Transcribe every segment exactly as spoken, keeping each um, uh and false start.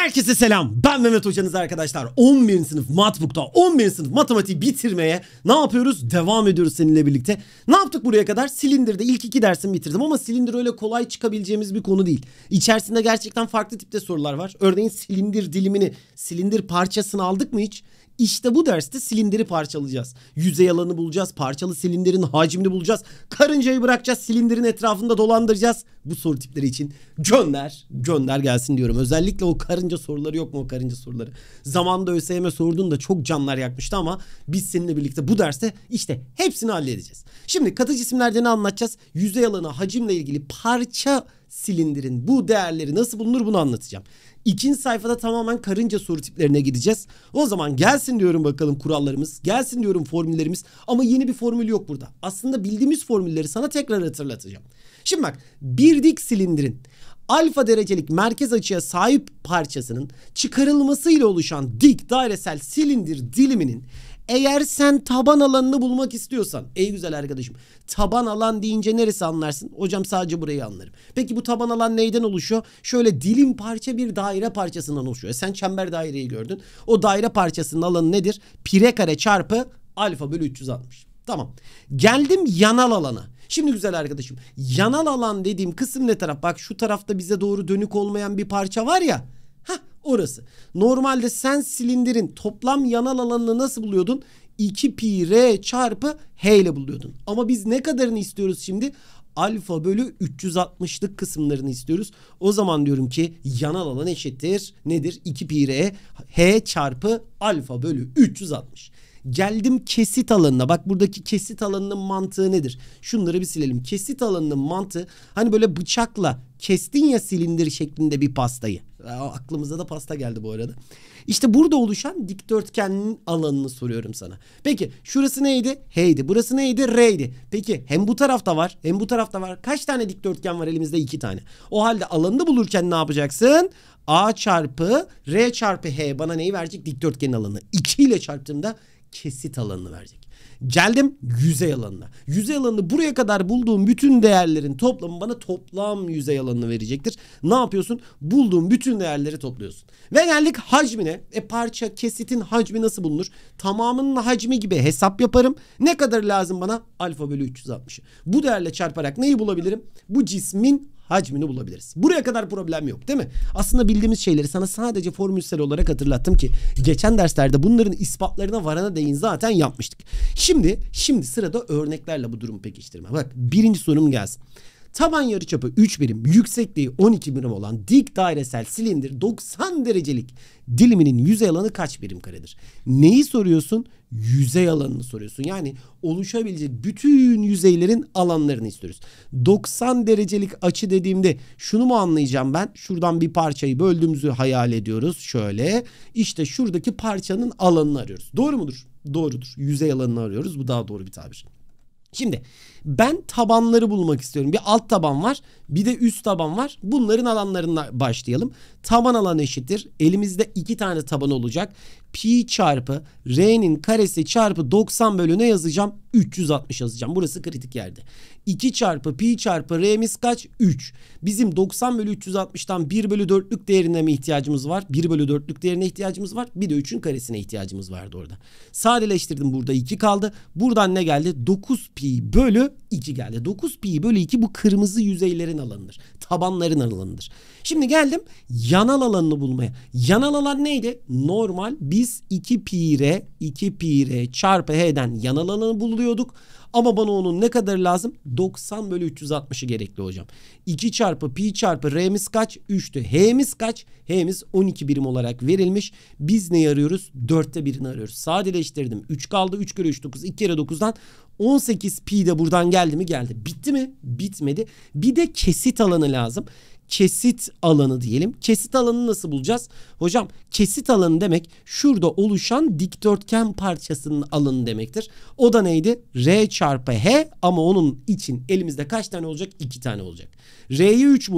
Herkese selam. Ben Mehmet hocanız arkadaşlar. on birinci sınıf Matbook'ta on birinci sınıf matematiği bitirmeye ne yapıyoruz? Devam ediyoruz seninle birlikte. Ne yaptık buraya kadar? Silindir'de ilk iki dersimi bitirdim ama silindir öyle kolay çıkabileceğimiz bir konu değil. İçerisinde gerçekten farklı tipte sorular var. Örneğin silindir dilimini, silindir parçasını aldık mı hiç? İşte bu derste silindiri parçalayacağız. Yüzey alanı bulacağız. Parçalı silindirin hacmini bulacağız. Karıncayı bırakacağız. Silindirin etrafında dolandıracağız. Bu soru tipleri için gönder, gönder gelsin diyorum. Özellikle o karınca soruları yok mu o karınca soruları? Zamanında ÖSYM sorduğunda çok canlar yakmıştı ama biz seninle birlikte bu derste işte hepsini halledeceğiz. Şimdi katı cisimlerde ne anlatacağız? Yüzey alanı, hacimle ilgili parça silindirin bu değerleri nasıl bulunur bunu anlatacağım. İkinci sayfada tamamen karınca soru tiplerine gideceğiz. O zaman gelsin diyorum bakalım kurallarımız. Gelsin diyorum formüllerimiz. Ama yeni bir formül yok burada. Aslında bildiğimiz formülleri sana tekrar hatırlatacağım. Şimdi bak, bir dik silindirin alfa derecelik merkez açıya sahip parçasının çıkarılmasıyla oluşan dik dairesel silindir diliminin eğer sen taban alanını bulmak istiyorsan, ey güzel arkadaşım, taban alan deyince neresi anlarsın? Hocam sadece burayı anlarım. Peki bu taban alan neyden oluşuyor? Şöyle dilim parça bir daire parçasından oluşuyor. E sen çember daireyi gördün. O daire parçasının alanı nedir? Pire kare çarpı alfa bölü üç yüz altmış. Tamam. Geldim yanal alana. Şimdi güzel arkadaşım, yanal alan dediğim kısım ne taraf? Bak şu tarafta bize doğru dönük olmayan bir parça var ya. Hah, orası. Normalde sen silindirin toplam yanal alanını nasıl buluyordun? iki pi r çarpı h ile buluyordun. Ama biz ne kadarını istiyoruz şimdi? Alfa bölü üç yüz altmışlık kısımlarını istiyoruz. O zaman diyorum ki yanal alan eşittir nedir? iki pi r h çarpı alfa bölü üç yüz altmış. Geldim kesit alanına. Bak buradaki kesit alanının mantığı nedir? Şunları bir silelim. Kesit alanının mantığı hani böyle bıçakla kestin ya silindir şeklinde bir pastayı. Aa, aklımıza da pasta geldi bu arada. İşte burada oluşan dikdörtgenin alanını soruyorum sana. Peki şurası neydi? H'ydi. Burası neydi? R'ydi. Peki hem bu tarafta var hem bu tarafta var. Kaç tane dikdörtgen var elimizde? iki tane. O halde alanını bulurken ne yapacaksın? A çarpı R çarpı H bana neyi verecek? Dikdörtgenin alanı. iki ile çarptığımda kesit alanını verecek. Geldim yüzey alanına. Yüzey alanını buraya kadar bulduğum bütün değerlerin toplamı bana toplam yüzey alanını verecektir. Ne yapıyorsun? Bulduğum bütün değerleri topluyorsun. Ve geldik hacmine. E parça kesitin hacmi nasıl bulunur? Tamamının hacmi gibi hesap yaparım. Ne kadar lazım bana? Alfa bölü üç yüz altmışı. Bu değerle çarparak neyi bulabilirim? Bu cismin hacmini bulabiliriz. Buraya kadar problem yok değil mi? Aslında bildiğimiz şeyleri sana sadece formülsel olarak hatırlattım ki geçen derslerde bunların ispatlarına varana değin zaten yapmıştık. Şimdi şimdi sırada örneklerle bu durumu pekiştirme. Bak birinci sorum gelsin. Taban yarıçapı üç birim, yüksekliği on iki birim olan dik dairesel silindir doksan derecelik diliminin yüzey alanı kaç birim karedir? Neyi soruyorsun? Yüzey alanını soruyorsun. Yani oluşabilecek bütün yüzeylerin alanlarını istiyoruz. doksan derecelik açı dediğimde şunu mu anlayacağım ben? Şuradan bir parçayı böldüğümüzü hayal ediyoruz. Şöyle işte şuradaki parçanın alanını arıyoruz. Doğru mudur? Doğrudur. Yüzey alanını arıyoruz. Bu daha doğru bir tabir. Şimdi ben tabanları bulmak istiyorum. Bir alt taban var, bir de üst taban var. Bunların alanlarına başlayalım. Taban alanı eşittir. Elimizde iki tane taban olacak. Pi çarpı r'nin karesi çarpı doksan bölü ne yazacağım? üç yüz altmış yazacağım. Burası kritik yerde. iki çarpı pi çarpı r'miz kaç? üç. Bizim doksan bölü üç yüz altmıştan bir bölü dörtlük değerine mi ihtiyacımız var? bir bölü dörtlük değerine ihtiyacımız var. Bir de üçün karesine ihtiyacımız vardı orada. Sadeleştirdim, burada iki kaldı. Buradan ne geldi? dokuz pi bölü iki geldi. dokuz pi bölü iki bu kırmızı yüzeylerin alanıdır. Tabanların alanıdır. Şimdi geldim yanal alanını bulmaya. Yanal alan neydi? Normal biz iki pi r iki pi r çarpı h'den yanal alanı buluyorduk. Ama bana onun ne kadar lazım? doksan bölü üç yüz altmışı gerekli hocam. iki çarpı pi çarpı r'miz kaç? üçtü. H'miz kaç? H'miz on iki birim olarak verilmiş. Biz neyi arıyoruz? dörtte birini arıyoruz. Sadeleştirdim. üç kaldı. üç kere üç dokuz. iki kere dokuzdan on sekiz pi de buradan geldi mi? Geldi. Bitti mi? Bitmedi. Bir de kesit alanı lazım. Kesit alanı diyelim. Kesit alanını nasıl bulacağız? Hocam kesit alanı demek şurada oluşan dikdörtgen parçasının alanı demektir. O da neydi? R çarpı H ama onun için elimizde kaç tane olacak? iki tane olacak. R'yi üç buldum.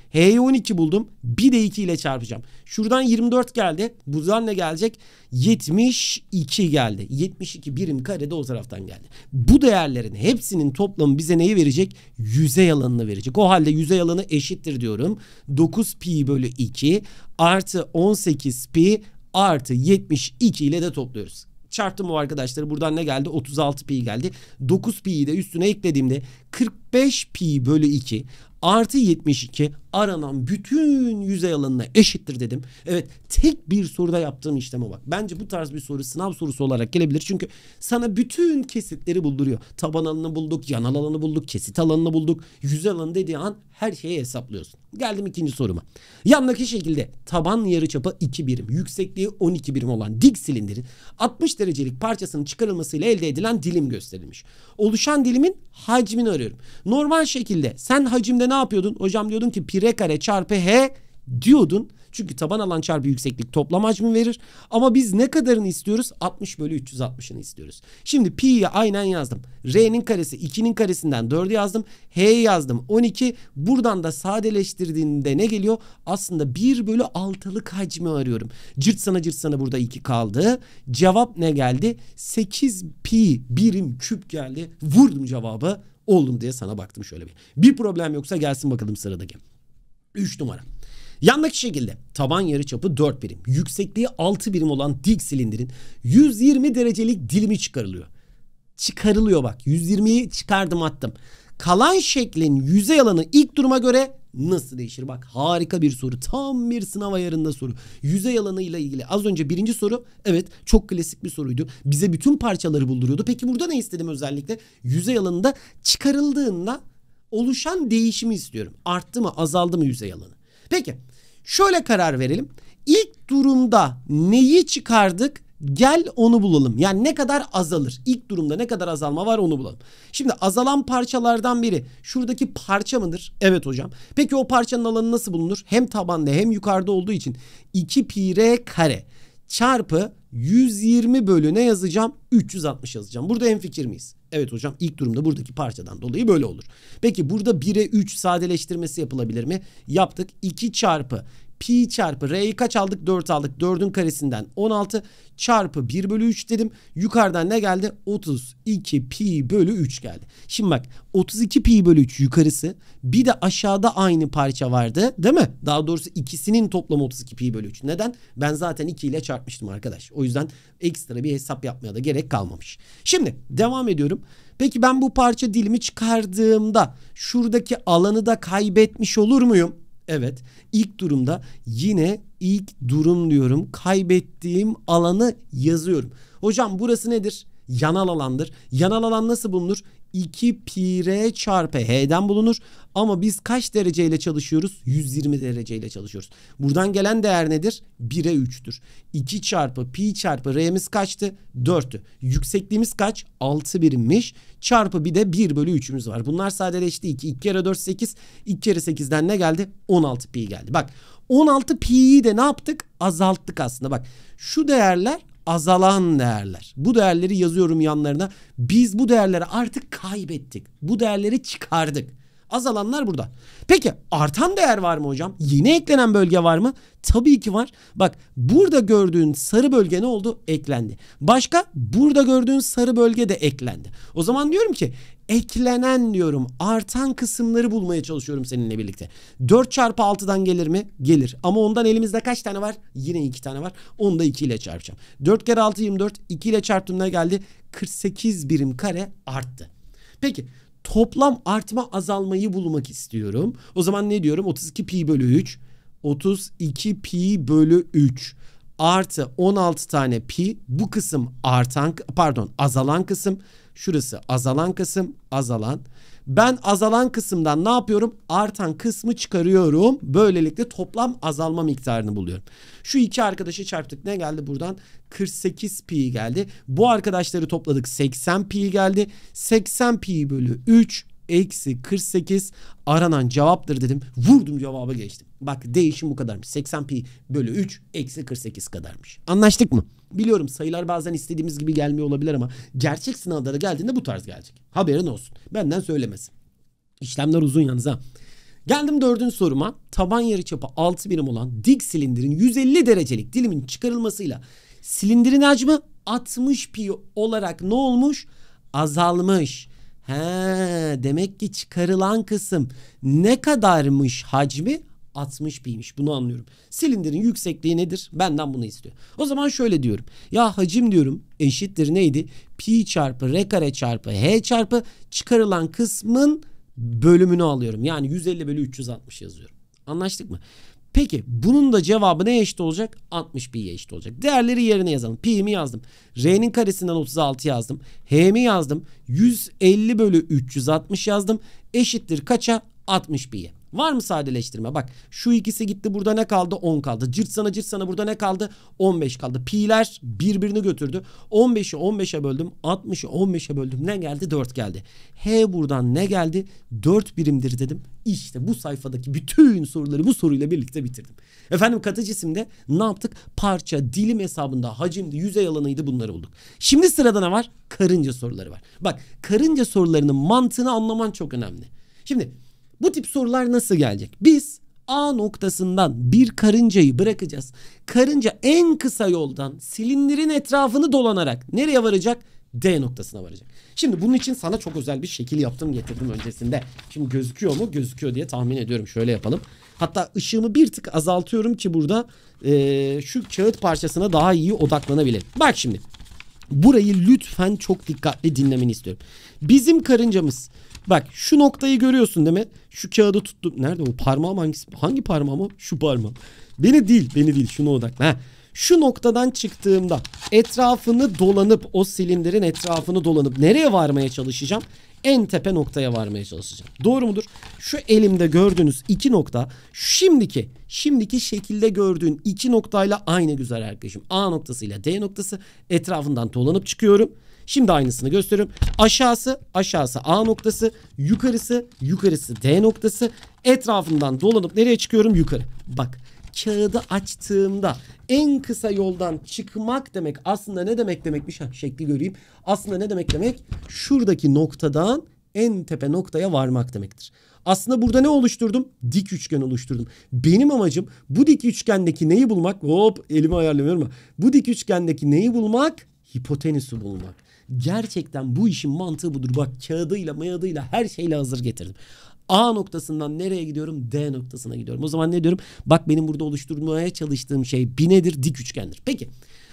H'ye on iki buldum. Bir de iki ile çarpacağım. Şuradan yirmi dört geldi. Buradan ne gelecek? yetmiş iki geldi. yetmiş iki birim kare de o taraftan geldi. Bu değerlerin hepsinin toplamı bize neyi verecek? Yüzey alanını verecek. O halde yüzey alanı eşittir diyorum. dokuz pi bölü iki artı on sekiz pi artı yetmiş iki ile de topluyoruz. Çarptım o arkadaşları. Buradan ne geldi? otuz altı pi geldi. dokuz pi'yi de üstüne eklediğimde kırk beş pi bölü iki artı yetmiş iki aranan bütün yüzey alanına eşittir dedim. Evet, tek bir soruda yaptığım işleme bak. Bence bu tarz bir soru sınav sorusu olarak gelebilir. Çünkü sana bütün kesitleri bulduruyor. Taban alanını bulduk, yanal alanı bulduk, kesit alanını bulduk. Yüzey alanı dediği an her şeyi hesaplıyorsun. Geldim ikinci soruma. Yandaki şekilde taban yarıçapı iki birim, yüksekliği on iki birim olan dik silindirin altmış derecelik parçasının çıkarılmasıyla elde edilen dilim gösterilmiş. Oluşan dilimin hacmini arıyorum. Normal şekilde sen hacimde ne yapıyordun? Hocam diyordun ki pi r kare çarpı h diyordun. Çünkü taban alan çarpı yükseklik toplam hacmi verir. Ama biz ne kadarını istiyoruz? altmış bölü üç yüz altmışını istiyoruz. Şimdi pi'yi aynen yazdım. R'nin karesi ikinin karesinden dördü yazdım. H'yi yazdım on iki. Buradan da sadeleştirdiğinde ne geliyor? Aslında bir bölü altılık hacmi arıyorum. Cırt sana cırt sana burada iki kaldı. Cevap ne geldi? sekiz pi birim küp geldi. Vurdum cevabı. Oldum diye sana baktım şöyle bir. Bir problem yoksa gelsin bakalım sıradaki. üç numara. Yandaki şekilde taban yarıçapı dört birim, yüksekliği altı birim olan dik silindirin yüz yirmi derecelik dilimi çıkarılıyor. Çıkarılıyor bak. yüz yirmiyi çıkardım attım. Kalan şeklin yüzey alanı ilk duruma göre nasıl değişir? Bak harika bir soru. Tam bir sınav ayarında soru. Yüzey alanı ile ilgili. Az önce birinci soru evet çok klasik bir soruydu. Bize bütün parçaları bulduruyordu. Peki burada ne istedim özellikle? Yüzey alanında çıkarıldığında oluşan değişimi istiyorum. Arttı mı azaldı mı yüzey alanı? Peki şöyle karar verelim. İlk durumda neyi çıkardık? Gel onu bulalım. Yani ne kadar azalır? İlk durumda ne kadar azalma var onu bulalım. Şimdi azalan parçalardan biri şuradaki parça mıdır? Evet hocam. Peki o parçanın alanı nasıl bulunur? Hem tabanda hem yukarıda olduğu için iki pi r kare çarpı yüz yirmi bölü ne yazacağım? üç yüz altmış yazacağım. Burada hemfikir miyiz? Evet hocam, ilk durumda buradaki parçadan dolayı böyle olur. Peki burada bire üç sadeleştirmesi yapılabilir mi? Yaptık. iki çarpı pi çarpı r'yi kaç aldık? dört aldık. dördün karesinden on altı çarpı bir bölü üç dedim. Yukarıdan ne geldi? otuz iki pi bölü üç geldi. Şimdi bak otuz iki pi bölü üç yukarısı, bir de aşağıda aynı parça vardı değil mi? Daha doğrusu ikisinin toplamı otuz iki pi bölü üç. Neden? Ben zaten iki ile çarpmıştım arkadaş. O yüzden ekstra bir hesap yapmaya da gerek kalmamış. Şimdi devam ediyorum. Peki ben bu parça dilimi çıkardığımda şuradaki alanı da kaybetmiş olur muyum? Evet, ilk durumda yine ilk durum diyorum, kaybettiğim alanı yazıyorum. Hocam burası nedir? Yanal alandır. Yanal alan nasıl bulunur? iki pi r çarpı h'den bulunur. Ama biz kaç dereceyle çalışıyoruz? yüz yirmi dereceyle çalışıyoruz. Buradan gelen değer nedir? bire üçtür. iki çarpı pi çarpı r'miz kaçtı? dörttü. Yüksekliğimiz kaç? altı birimmiş. Çarpı bir de bir bölü üçümüz var. Bunlar sadeleşti. iki. iki kere dört sekiz. iki kere sekizden ne geldi? on altı pi geldi. Bak on altı pi'yi de ne yaptık? Azalttık aslında. Bak şu değerler azalan değerler. Bu değerleri yazıyorum yanlarına. Biz bu değerleri artık kaybettik. Bu değerleri çıkardık. Azalanlar burada. Peki artan değer var mı hocam? Yeni eklenen bölge var mı? Tabii ki var. Bak burada gördüğün sarı bölge ne oldu? Eklendi. Başka? Burada gördüğün sarı bölge de eklendi. O zaman diyorum ki eklenen diyorum artan kısımları bulmaya çalışıyorum seninle birlikte. dört çarpı altıdan gelir mi? Gelir. Ama ondan elimizde kaç tane var? Yine iki tane var. Onu da iki ile çarpacağım. dört kere altı yirmi dört. iki ile çarptım ne geldi? kırk sekiz birim kare arttı. Peki toplam artma azalmayı bulmak istiyorum. O zaman ne diyorum? otuz iki pi bölü üç. otuz iki pi bölü üç artı on altı tane pi. Bu kısım artan, pardon azalan kısım. Şurası azalan kısım, azalan. Ben azalan kısımdan ne yapıyorum? Artan kısmı çıkarıyorum. Böylelikle toplam azalma miktarını buluyorum. Şu iki arkadaşı çarptık. Ne geldi buradan? kırk sekiz pi geldi. Bu arkadaşları topladık. seksen pi geldi. seksen pi bölü üç eksi kırk sekiz aranan cevaptır dedim. Vurdum cevaba geçtim. Bak değişim bu kadarmış. seksen pi bölü üç eksi kırk sekiz kadarmış. Anlaştık mı? Biliyorum sayılar bazen istediğimiz gibi gelmiyor olabilir ama gerçek sınavlara geldiğinde bu tarz gelecek. Haberin olsun. Benden söylemesin. İşlemler uzun yalnız ha. Geldim dördüncü soruma. Taban yarıçapı altı birim olan dik silindirin yüz elli derecelik dilimin çıkarılmasıyla silindirin hacmi altmış pi olarak ne olmuş? Azalmış. He, demek ki çıkarılan kısım ne kadarmış hacmi? altmış pi'ymiş. Bunu anlıyorum. Silindirin yüksekliği nedir? Benden bunu istiyor. O zaman şöyle diyorum. Ya hacim diyorum eşittir neydi? Pi çarpı r kare çarpı h çarpı çıkarılan kısmın bölümünü alıyorum. Yani yüz elli bölü üç yüz altmış yazıyorum. Anlaştık mı? Peki bunun da cevabı neye eşit olacak? altmış pi'ye eşit olacak. Değerleri yerine yazalım. Pi'mi yazdım. R'nin karesinden otuz altı yazdım. H'mi yazdım. yüz elli bölü üç yüz altmış yazdım. Eşittir kaça? altmış pi'ye. Var mı sadeleştirme? Bak şu ikisi gitti, burada ne kaldı? on kaldı. Cırt sana cırt sana burada ne kaldı? on beş kaldı. Pi'ler birbirini götürdü. on beşi on beşe böldüm. altmışı on beşe böldüm. Ne geldi? dört geldi. H buradan ne geldi? dört birimdir dedim. İşte bu sayfadaki bütün soruları bu soruyla birlikte bitirdim. Efendim katı cisimde ne yaptık? Parça, dilim hesabında, hacimdi, yüzey alanıydı, bunları bulduk. Şimdi sırada ne var? Karınca soruları var. Bak karınca sorularının mantığını anlaman çok önemli. Şimdi bu tip sorular nasıl gelecek? Biz A noktasından bir karıncayı bırakacağız. Karınca en kısa yoldan silindirin etrafını dolanarak nereye varacak? D noktasına varacak. Şimdi bunun için sana çok özel bir şekil yaptım, getirdim öncesinde. Şimdi gözüküyor mu? Gözüküyor diye tahmin ediyorum. Şöyle yapalım. Hatta ışığımı bir tık azaltıyorum ki burada e, şu kağıt parçasına daha iyi odaklanabilirim. Bak şimdi. Burayı lütfen çok dikkatli dinlemeni istiyorum. Bizim karıncamız, bak şu noktayı görüyorsun değil mi? Şu kağıdı tuttum. Nerede o? Parmağım hangisi? Hangi parmağım o? Şu parmağım. Beni değil, beni değil. Şuna odakla. Ha. Şu noktadan çıktığımda etrafını dolanıp, o silindirin etrafını dolanıp nereye varmaya çalışacağım? En tepe noktaya varmaya çalışacağım. Doğru mudur? Şu elimde gördüğünüz iki nokta şimdiki şimdiki şekilde gördüğün iki noktayla aynı güzel arkadaşım. A noktasıyla D noktası, etrafından dolanıp çıkıyorum. Şimdi aynısını gösteriyorum. Aşağısı aşağısı A noktası, yukarısı yukarısı D noktası. Etrafından dolanıp nereye çıkıyorum? Yukarı. Bak kağıdı açtığımda en kısa yoldan çıkmak demek aslında ne demek demekmiş? Ha, şekli göreyim. Aslında ne demek demek? Şuradaki noktadan en tepe noktaya varmak demektir. Aslında burada ne oluşturdum? Dik üçgen oluşturdum. Benim amacım bu dik üçgendeki neyi bulmak? Hop elimi ayarlamıyorum ama. Bu dik üçgendeki neyi bulmak? Hipotenüsü bulmak. Gerçekten bu işin mantığı budur. Bak kağıdıyla mayadıyla her şeyle hazır getirdim. A noktasından nereye gidiyorum? D noktasına gidiyorum. O zaman ne diyorum? Bak benim burada oluşturmaya çalıştığım şey bir nedir? Dik üçgendir. Peki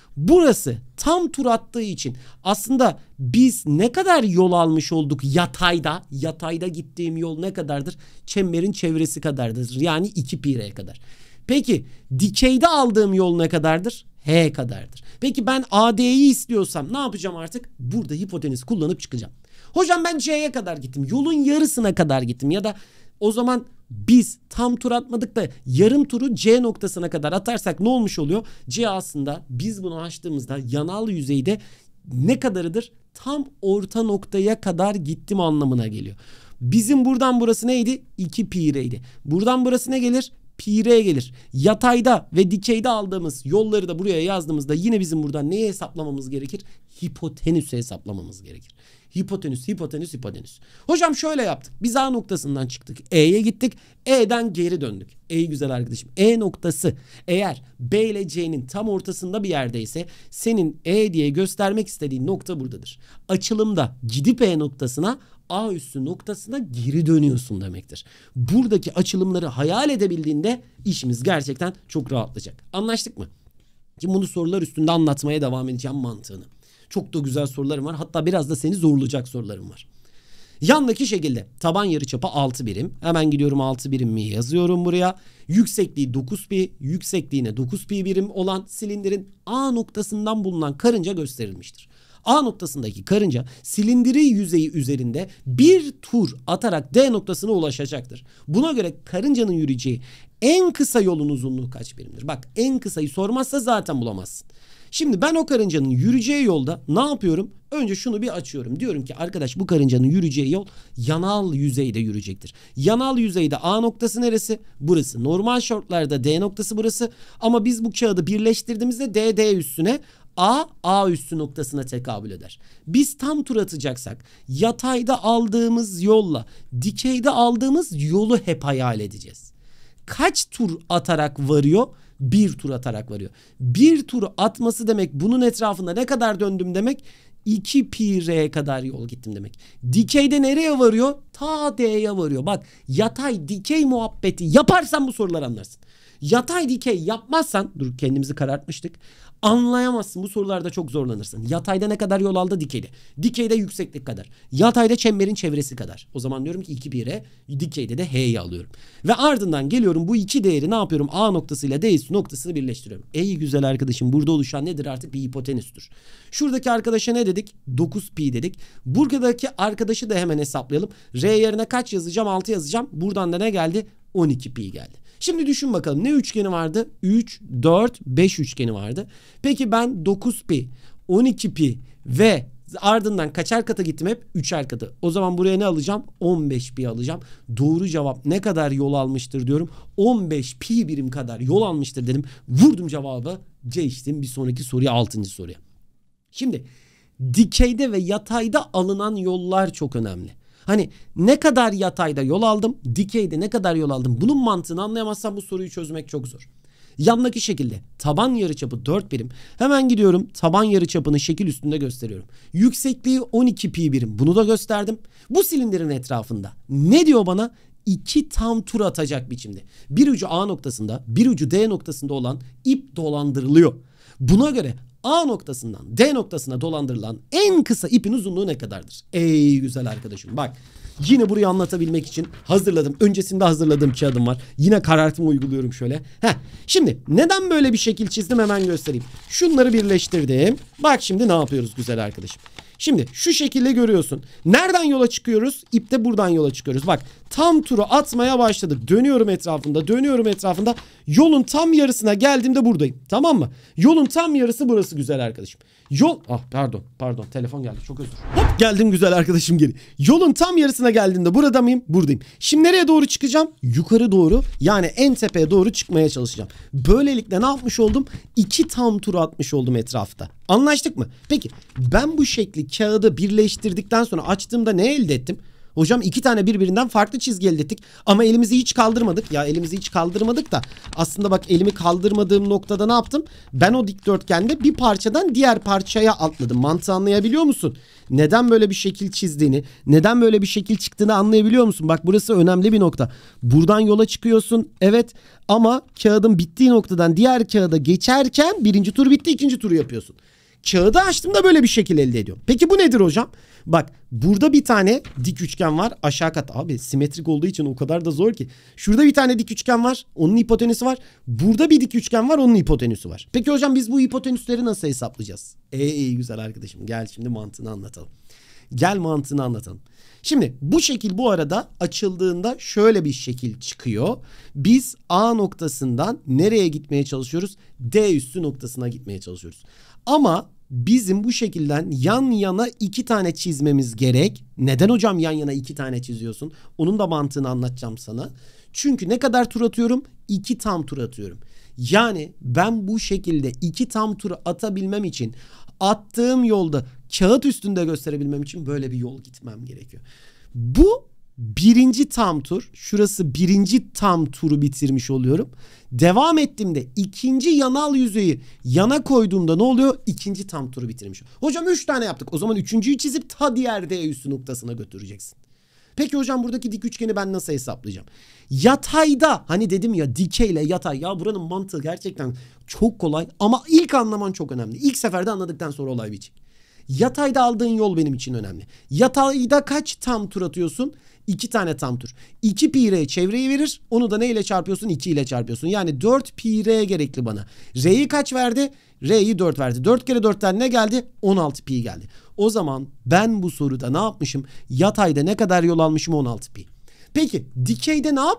burası tam tur attığı için aslında biz ne kadar yol almış olduk yatayda? Yatayda gittiğim yol ne kadardır? Çemberin çevresi kadardır. Yani iki pi r kadar. Peki dikeyde aldığım yol ne kadardır? H kadardır. Peki ben A D'yi istiyorsam ne yapacağım artık? Burada hipotenüs kullanıp çıkacağım. Hocam ben C'ye kadar gittim. Yolun yarısına kadar gittim. Ya da o zaman biz tam tur atmadık da yarım turu C noktasına kadar atarsak ne olmuş oluyor? C aslında biz bunu açtığımızda yanal yüzeyde ne kadarıdır? Tam orta noktaya kadar gittim anlamına geliyor. Bizim buradan burası neydi? iki pi r'ydi. Buradan burası ne gelir? Pi r gelir. Yatayda ve dikeyde aldığımız yolları da buraya yazdığımızda yine bizim buradan neyi hesaplamamız gerekir? Hipotenüsü hesaplamamız gerekir. Hipotenüs, hipotenüs, hipotenüs. Hocam şöyle yaptık. Biz A noktasından çıktık. E'ye gittik. E'den geri döndük. Ey güzel arkadaşım. E noktası eğer B ile C'nin tam ortasında bir yerdeyse senin E diye göstermek istediğin nokta buradadır. Açılımda gidip E noktasına A üssü noktasına geri dönüyorsun demektir. Buradaki açılımları hayal edebildiğinde işimiz gerçekten çok rahatlayacak. Anlaştık mı? Şimdi bunu sorular üstünde anlatmaya devam edeceğim mantığını. Çok da güzel sorularım var. Hatta biraz da seni zorlayacak sorularım var. Yandaki şekilde taban yarıçapı altı birim. Hemen gidiyorum altı birimimi yazıyorum buraya. Yüksekliği dokuz pi, yüksekliğine dokuz pi birim olan silindirin A noktasından bulunan karınca gösterilmiştir. A noktasındaki karınca silindiri yüzeyi üzerinde bir tur atarak D noktasına ulaşacaktır. Buna göre karıncanın yürüyeceği en kısa yolun uzunluğu kaç birimdir? Bak en kısayı sormazsa zaten bulamazsın. Şimdi ben o karıncanın yürüyeceği yolda ne yapıyorum? Önce şunu bir açıyorum. Diyorum ki arkadaş bu karıncanın yürüyeceği yol yanal yüzeyde yürüyecektir. Yanal yüzeyde A noktası neresi? Burası. Normal şartlarda D noktası burası. Ama biz bu kağıdı birleştirdiğimizde D, D üstüne, A, A üstü noktasına tekabül eder. Biz tam tur atacaksak yatayda aldığımız yolla dikeyde aldığımız yolu hep hayal edeceğiz. Kaç tur atarak varıyor? Bir tur atarak varıyor. Bir tur atması demek bunun etrafında ne kadar döndüm demek? iki pi r kadar yol gittim demek. Dikeyde nereye varıyor? Ta D'ye varıyor. Bak yatay dikey muhabbeti yaparsan bu soruları anlarsın. Yatay dikey yapmazsan, dur kendimizi karartmıştık, anlayamazsın. Bu sorularda çok zorlanırsın. Yatayda ne kadar yol aldı dikeyde? Dikeyde yükseklik kadar. Yatayda çemberin çevresi kadar. O zaman diyorum ki iki pi r, dikeyde de h'yi alıyorum. Ve ardından geliyorum bu iki değeri ne yapıyorum? A noktasıyla D üstü noktasını birleştiriyorum. Ey güzel arkadaşım, burada oluşan nedir artık? Bir hipotenüstür. Şuradaki arkadaşa ne dedik? dokuz pi dedik. Buradaki arkadaşı da hemen hesaplayalım. R yerine kaç yazacağım? altı yazacağım. Buradan da ne geldi? on iki pi geldi. Şimdi düşün bakalım ne üçgeni vardı? üç, dört, beş üçgeni vardı. Peki ben dokuz pi, on iki pi ve ardından kaçar kata gittim hep? üçer katı. O zaman buraya ne alacağım? on beş pi alacağım. Doğru cevap ne kadar yol almıştır diyorum. on beş pi birim kadar yol almıştır dedim. Vurdum cevabı. Geçtim bir sonraki soruya, altıncı soruya. Şimdi dikeyde ve yatayda alınan yollar çok önemli. Hani ne kadar yatayda yol aldım, dikeyde ne kadar yol aldım, bunun mantığını anlayamazsam bu soruyu çözmek çok zor. Yandaki şekilde taban yarıçapı dört birim. Hemen gidiyorum taban yarıçapını şekil üstünde gösteriyorum. Yüksekliği on iki pi birim. Bunu da gösterdim. Bu silindirin etrafında ne diyor bana? İki tam tur atacak biçimde. Bir ucu A noktasında, bir ucu D noktasında olan ip dolandırılıyor. Buna göre A noktasından D noktasına dolandırılan en kısa ipin uzunluğu ne kadardır? Ey güzel arkadaşım bak. Yine burayı anlatabilmek için hazırladım. Öncesinde hazırladığım kağıdım var. Yine karartımı uyguluyorum şöyle. Heh. Şimdi neden böyle bir şekil çizdim hemen göstereyim. Şunları birleştirdim. Bak şimdi ne yapıyoruz güzel arkadaşım. Şimdi şu şekilde görüyorsun. Nereden yola çıkıyoruz? İpte buradan yola çıkıyoruz. Bak tam turu atmaya başladık. Dönüyorum etrafında, dönüyorum etrafında. Yolun tam yarısına geldiğimde buradayım. Tamam mı? Yolun tam yarısı burası güzel arkadaşım. Yol... Ah pardon, pardon. Telefon geldi. Çok özür dilerim. Hop geldim güzel arkadaşım geri. Yolun tam yarısına geldiğinde burada mıyım? Buradayım. Şimdi nereye doğru çıkacağım? Yukarı doğru. Yani en tepeye doğru çıkmaya çalışacağım. Böylelikle ne yapmış oldum? İki tam tur atmış oldum etrafta. Anlaştık mı? Peki ben bu şekli kağıdı birleştirdikten sonra açtığımda ne elde ettim? Hocam iki tane birbirinden farklı çizgi elde ettik. Ama elimizi hiç kaldırmadık. Ya elimizi hiç kaldırmadık da aslında bak elimi kaldırmadığım noktada ne yaptım? Ben o dikdörtgende bir parçadan diğer parçaya atladım. Mantığı anlayabiliyor musun? Neden böyle bir şekil çizdiğini, neden böyle bir şekil çıktığını anlayabiliyor musun? Bak burası önemli bir nokta. Buradan yola çıkıyorsun. Evet ama kağıdın bittiği noktadan diğer kağıda geçerken birinci tur bitti, ikinci turu yapıyorsun. Kağıdı açtığımda böyle bir şekil elde ediyorum. Peki bu nedir hocam? Bak burada bir tane dik üçgen var. Aşağı kat abi simetrik olduğu için o kadar da zor ki. Şurada bir tane dik üçgen var. Onun hipotenüsü var. Burada bir dik üçgen var. Onun hipotenüsü var. Peki hocam biz bu hipotenüsleri nasıl hesaplayacağız? Ey güzel arkadaşım gel şimdi mantığını anlatalım. Gel mantığını anlatalım. Şimdi bu şekil bu arada açıldığında şöyle bir şekil çıkıyor. Biz A noktasından nereye gitmeye çalışıyoruz? D üstü noktasına gitmeye çalışıyoruz. Ama bizim bu şekilden yan yana iki tane çizmemiz gerek. Neden hocam yan yana iki tane çiziyorsun? Onun da mantığını anlatacağım sana. Çünkü ne kadar tur atıyorum? İki tam tur atıyorum. Yani ben bu şekilde iki tam tur atabilmem için attığım yolda kağıt üstünde gösterebilmem için böyle bir yol gitmem gerekiyor. Bu birinci tam tur. Şurası birinci tam turu bitirmiş oluyorum. Devam ettiğimde ikinci yanal yüzeyi yana koyduğumda ne oluyor? İkinci tam turu bitirmiş. Hocam üç tane yaptık. O zaman üçüncüyü çizip ta diğer D üstü noktasına götüreceksin. Peki hocam buradaki dik üçgeni ben nasıl hesaplayacağım? Yatayda hani dedim ya dikeyle yatay. Ya buranın mantığı gerçekten çok kolay ama ilk anlaman çok önemli. İlk seferde anladıktan sonra olay bitecek. Yatayda aldığın yol benim için önemli. Yatayda kaç tam tur atıyorsun? iki tane tam tur. iki pi r çevreyi verir. Onu da ne ile çarpıyorsun? iki ile çarpıyorsun. Yani dört pi r gerekli bana. R'yi kaç verdi? R'yi dört verdi. dört kere dörtten ne geldi? on altı pi geldi. O zaman ben bu soruda ne yapmışım? Yatayda ne kadar yol almışım? on altı pi. Peki dikeyde ne yaptım?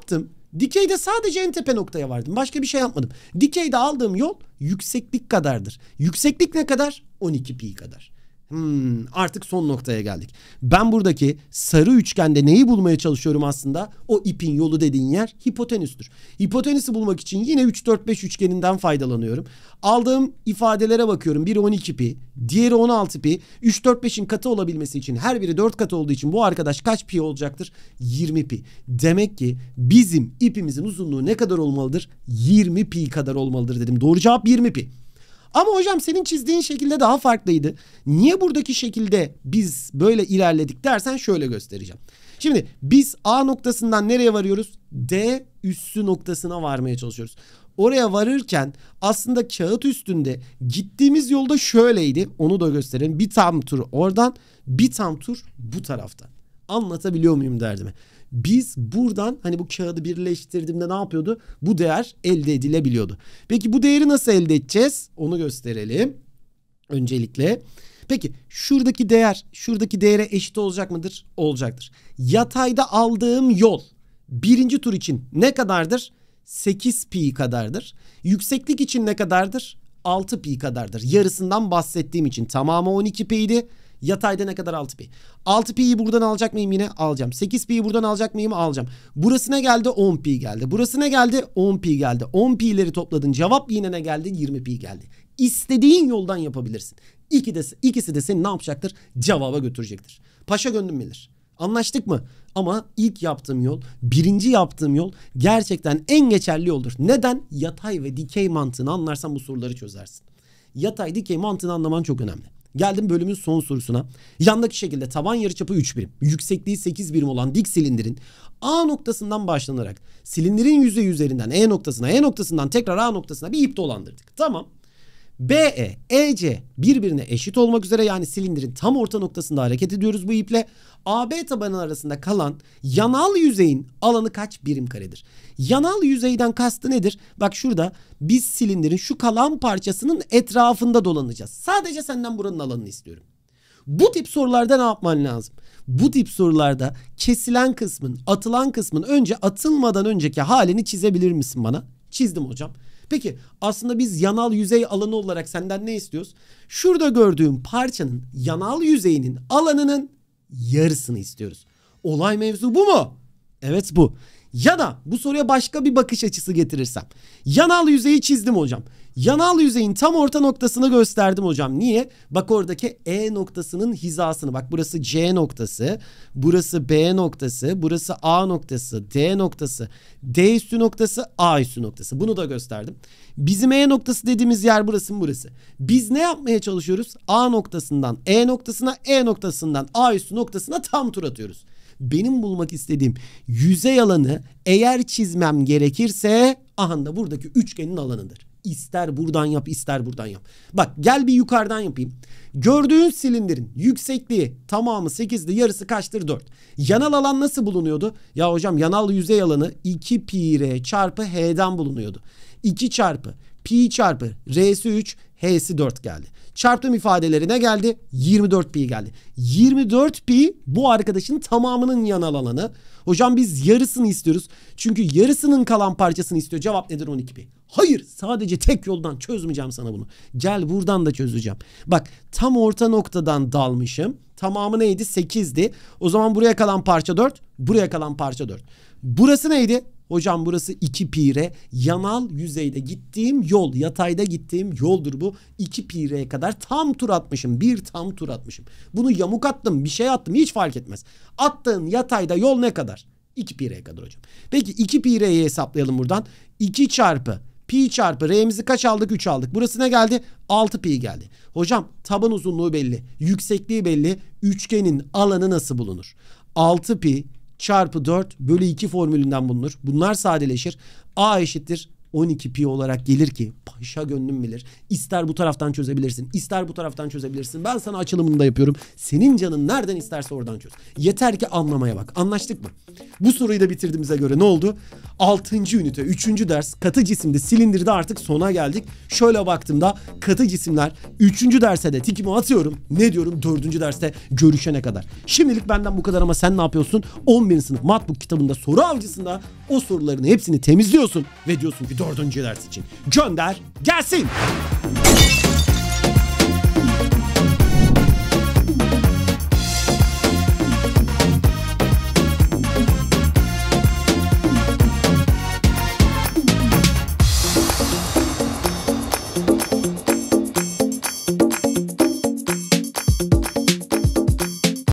Dikeyde sadece en tepe noktaya vardım. Başka bir şey yapmadım. Dikeyde aldığım yol yükseklik kadardır. Yükseklik ne kadar? on iki pi kadar. Hmm, artık son noktaya geldik. Ben buradaki sarı üçgende neyi bulmaya çalışıyorum aslında? O ipin yolu dediğin yer hipotenüstür. Hipotenüsü bulmak için yine üç dört beş üçgeninden faydalanıyorum. Aldığım ifadelere bakıyorum. Biri on iki pi, diğeri on altı pi. üç dört beşin katı olabilmesi için her biri dört katı olduğu için bu arkadaş kaç pi olacaktır? yirmi pi. Demek ki bizim ipimizin uzunluğu ne kadar olmalıdır? yirmi pi kadar olmalıdır dedim. Doğru cevap yirmi pi. Ama hocam senin çizdiğin şekilde daha farklıydı. Niye buradaki şekilde biz böyle ilerledik dersen şöyle göstereceğim. Şimdi biz A noktasından nereye varıyoruz? D üssü noktasına varmaya çalışıyoruz. Oraya varırken aslında kağıt üstünde gittiğimiz yolda şöyleydi. Onu da gösterelim. Bir tam tur oradan, bir tam tur bu taraftan. Anlatabiliyor muyum derdimi? Biz buradan hani bu kağıdı birleştirdiğimde ne yapıyordu? Bu değer elde edilebiliyordu. Peki bu değeri nasıl elde edeceğiz? Onu gösterelim. Öncelikle. Peki şuradaki değer şuradaki değere eşit olacak mıdır? Olacaktır. Yatayda aldığım yol birinci tur için ne kadardır? sekiz pi kadardır. Yükseklik için ne kadardır? altı pi kadardır. Yarısından bahsettiğim için tamamı on iki pi'ydi. Yatayda ne kadar? altı pi. altı pi'yi buradan alacak mıyım yine? Alacağım. sekiz pi'yi buradan alacak mıyım? Alacağım. Burası ne geldi? on pi geldi. Burası ne geldi? on pi geldi. on pi'leri topladın. Cevap yine ne geldi? yirmi pi geldi. İstediğin yoldan yapabilirsin. İki de, ikisi de seni ne yapacaktır? Cevaba götürecektir. Paşa gönlüm bilir. Anlaştık mı? Ama ilk yaptığım yol, birinci yaptığım yol gerçekten en geçerli yoldur. Neden? Yatay ve dikey mantığını anlarsan bu soruları çözersin. Yatay dikey mantığını anlaman çok önemli. Geldim bölümün son sorusuna. Yandaki şekilde taban yarıçapı üç birim, yüksekliği sekiz birim olan dik silindirin A noktasından başlanarak silindirin yüzeyi üzerinden E noktasına, E noktasından tekrar A noktasına bir ip dolandırdık. Tamam. B E, E C birbirine eşit olmak üzere yani silindirin tam orta noktasında hareket ediyoruz bu iple. A B tabanı arasında kalan yanal yüzeyin alanı kaç birim karedir? Yanal yüzeyden kastı nedir? Bak şurada biz silindirin şu kalan parçasının etrafında dolanacağız. Sadece senden buranın alanını istiyorum. Bu tip sorularda ne yapman lazım? Bu tip sorularda kesilen kısmın, atılan kısmın önce atılmadan önceki halini çizebilir misin bana? Çizdim hocam. Peki aslında biz yanal yüzey alanı olarak senden ne istiyoruz? Şurada gördüğüm parçanın yanal yüzeyinin alanının yarısını istiyoruz. Olay mevzu bu mu? Evet bu. Ya da bu soruya başka bir bakış açısı getirirsem. Yanal yüzeyi çizdim hocam. Yanal yüzeyin tam orta noktasını gösterdim hocam. Niye? Bak oradaki E noktasının hizasını. Bak burası C noktası. Burası B noktası. Burası A noktası. D noktası. D üstü noktası. A üstü noktası. Bunu da gösterdim. Bizim E noktası dediğimiz yer burası mı? Burası. Biz ne yapmaya çalışıyoruz? A noktasından E noktasına, E noktasından A üstü noktasına tam tur atıyoruz. Benim bulmak istediğim yüzey alanı eğer çizmem gerekirse aha da buradaki üçgenin alanıdır. İster buradan yap, ister buradan yap. Bak gel bir yukarıdan yapayım. Gördüğün silindirin yüksekliği tamamı sekizdi, yarısı kaçtır? dört. Yanal alan nasıl bulunuyordu? Ya hocam yanal yüzey alanı iki pi r çarpı h'den bulunuyordu. iki çarpı pi çarpı r'si üç, h'si dört geldi. Çarptığım ifadeleri ne geldi? yirmi dört pi geldi. yirmi dört pi bu arkadaşın tamamının yanal alanı. Hocam biz yarısını istiyoruz. Çünkü yarısının kalan parçasını istiyor. Cevap nedir? on iki pi. Hayır, sadece tek yoldan çözmeyeceğim sana bunu. Gel buradan da çözeceğim. Bak tam orta noktadan dalmışım. Tamamı neydi? sekizdi. O zaman buraya kalan parça dört. Buraya kalan parça dört. Burası neydi? Hocam burası iki pi r. Yanal yüzeyde gittiğim yol, yatayda gittiğim yoldur bu. iki pi r'ye kadar tam tur atmışım. Bir tam tur atmışım. Bunu yamuk attım, bir şey attım, hiç fark etmez. Attığın yatayda yol ne kadar? iki pi r'ye kadar hocam. Peki iki pi r'yi hesaplayalım buradan. iki çarpı pi çarpı r'mizi kaç aldık? üç aldık. Burası ne geldi? altı pi geldi. Hocam taban uzunluğu belli. Yüksekliği belli. Üçgenin alanı nasıl bulunur? altı pi çarpı dört bölü iki formülünden bulunur. Bunlar sadeleşir. A eşittir on iki pi olarak gelir ki paşa gönlüm bilir. İster bu taraftan çözebilirsin, ister bu taraftan çözebilirsin. Ben sana açılımını da yapıyorum. Senin canın nereden isterse oradan çöz. Yeter ki anlamaya bak. Anlaştık mı? Bu soruyu da bitirdiğimize göre ne oldu? altıncı ünite, üçüncü ders katı cisimde silindirde artık sona geldik. Şöyle baktığımda katı cisimler üçüncü derse de tikimi atıyorum. Ne diyorum? dördüncü derste görüşene kadar. Şimdilik benden bu kadar ama sen ne yapıyorsun? on birinci sınıf Matbook kitabında soru avcısında o soruların hepsini temizliyorsun ve diyorsun ki dördüncü ders için gönder gelsin.